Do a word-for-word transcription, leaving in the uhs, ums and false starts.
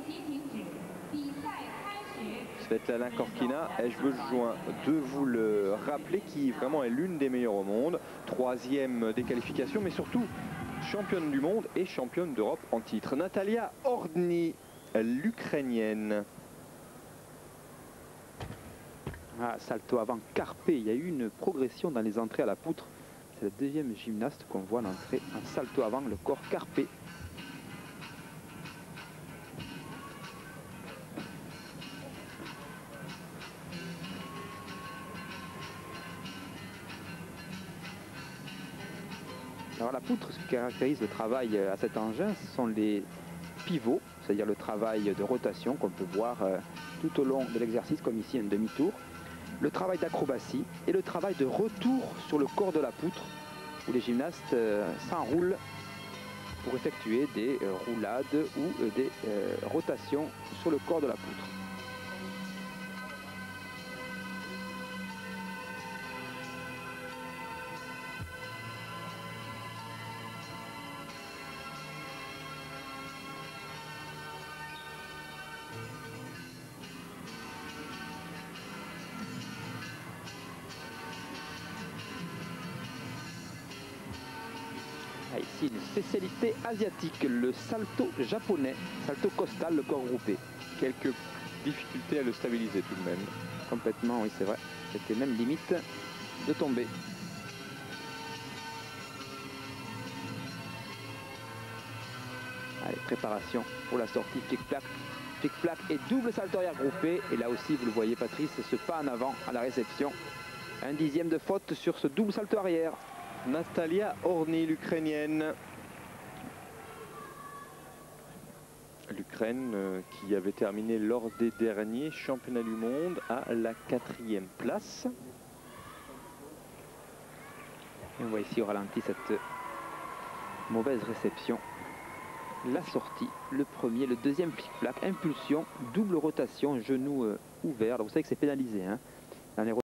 Svetlana Korkina, ai-je besoin de vous le rappeler, qui vraiment est l'une des meilleures au monde, troisième des qualifications, mais surtout championne du monde et championne d'Europe en titre. Natalia Ordny, l'Ukrainienne. Ah, salto avant carpé, il y a eu une progression dans les entrées à la poutre. C'est la deuxième gymnaste qu'on voit l'entrée en salto avant, le corps carpé. Alors la poutre, ce qui caractérise le travail à cet engin, ce sont les pivots, c'est-à-dire le travail de rotation qu'on peut voir tout au long de l'exercice, comme ici un demi-tour. Le travail d'acrobatie et le travail de retour sur le corps de la poutre, où les gymnastes s'enroulent pour effectuer des roulades ou des rotations sur le corps de la poutre. Ici, une spécialité asiatique, le salto japonais, salto costal, le corps groupé. Quelques difficultés à le stabiliser tout de même. Complètement, oui, c'est vrai. C'était même limite de tomber. Allez, préparation pour la sortie, flic-flac, flic-flac et double salto arrière groupé. Et là aussi, vous le voyez, Patrice, ce pas en avant à la réception. Un dixième de faute sur ce double salto arrière. Natalia Ordny, l'Ukrainienne. L'Ukraine euh, qui avait terminé lors des derniers championnats du monde à la quatrième place. Et on voit ici au ralenti cette mauvaise réception. La sortie, le premier, le deuxième flic-flac, impulsion, double rotation, genou euh, ouvert. Alors vous savez que c'est pénalisé, hein. Dans les